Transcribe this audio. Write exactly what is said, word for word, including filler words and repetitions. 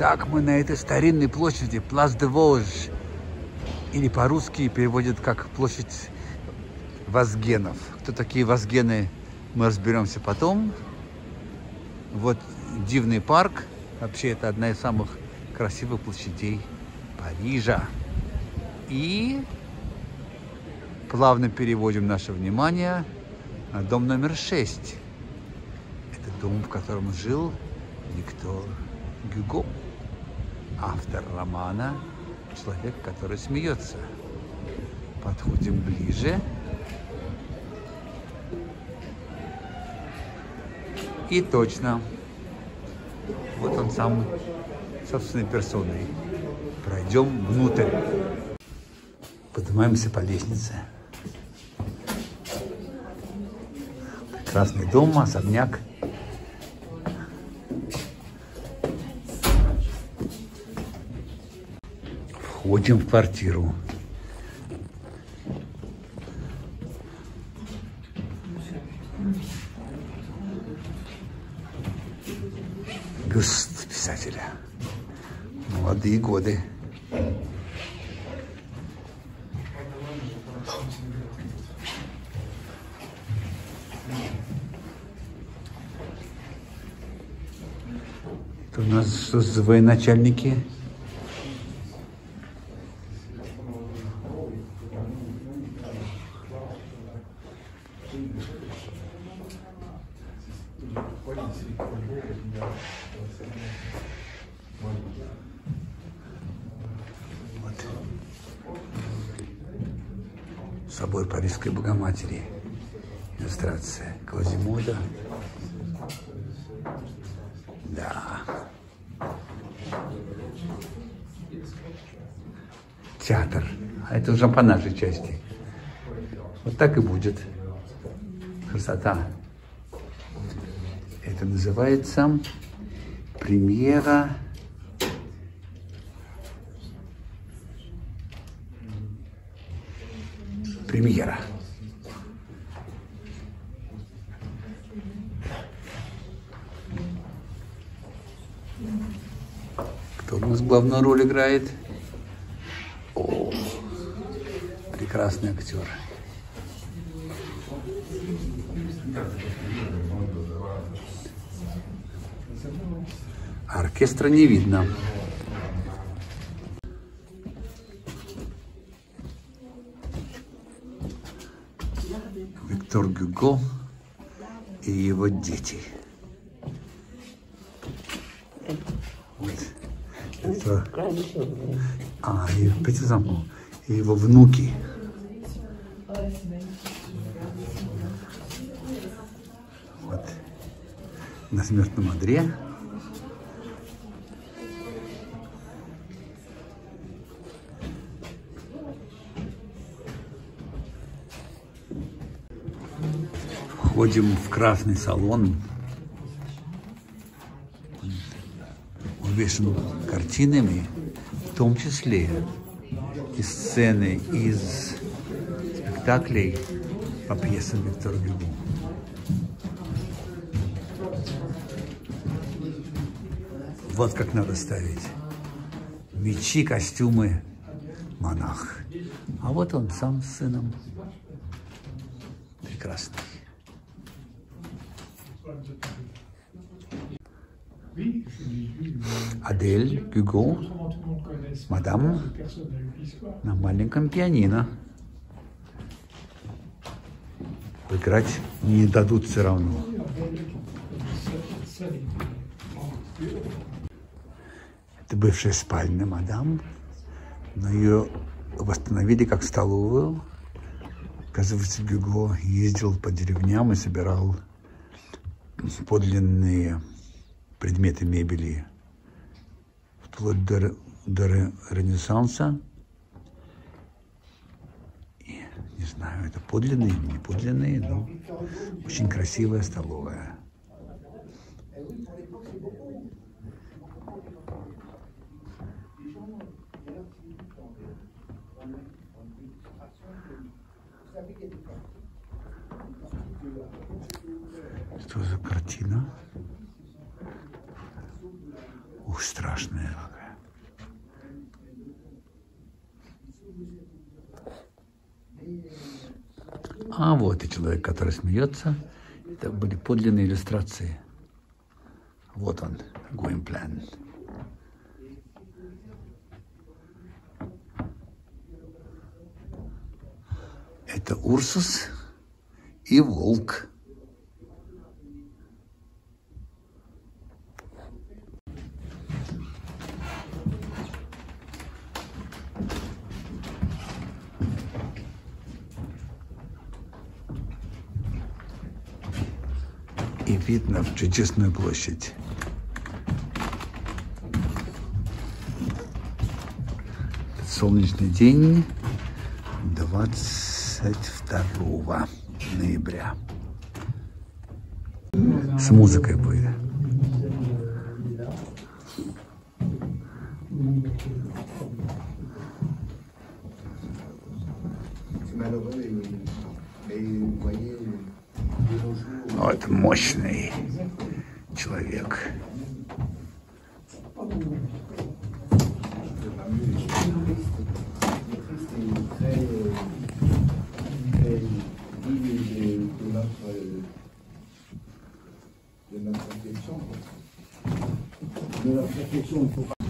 Так, мы на этой старинной площади Place de Vosges, или по-русски переводят как площадь Возгенов. Кто такие Возгены, мы разберемся потом. Вот дивный парк. Вообще, это одна из самых красивых площадей Парижа. И плавно переводим наше внимание на дом номер шесть. Это дом, в котором жил Виктор Гюго, автор романа «Человек, который смеется». Подходим ближе. И точно, вот он сам, собственной персоной. Пройдем внутрь. Поднимаемся по лестнице. Прекрасный дом, особняк. Входим в квартиру. Бюст писателя. Молодые годы. Это у нас что за военачальники? Вот. Собор Парижской Богоматери. Иллюстрация Квазимода. Да. Театр. А это уже по нашей части. Вот так и будет. Красота. Это называется премьера премьера. Кто у нас главную роль играет? О, прекрасный актер. Оркестра не видно. Виктор Гюго и его дети. Вот. Это... А, и, и его внуки. Вот. На смертном одре. Входим в красный салон. Увешан картинами, в том числе и сцены из спектаклей по пьесам Виктора Гюго. Вот как надо ставить. Мечи, костюмы, монах. А вот он сам с сыном. Прекрасный. Адель Гюго, мадам, на маленьком пианино. Играть не дадут все равно. Это бывшая спальня мадам, но ее восстановили как столовую. Оказывается, Гюго ездил по деревням и собирал подлинные предметы мебели вплоть до, до Ренессанса. И, не знаю, это подлинные или не подлинные, но очень красивая столовая. Что за картина? Ух Ух, страшная. А вот и человек, который смеется. Это были подлинные иллюстрации. Вот он, Gwynplaine. Это Урсус и волк. И видно в чудесную площадь. Солнечный день, двадцать второго ноября. С музыкой будет. Вот мощный человек. De notre réflexion, il faut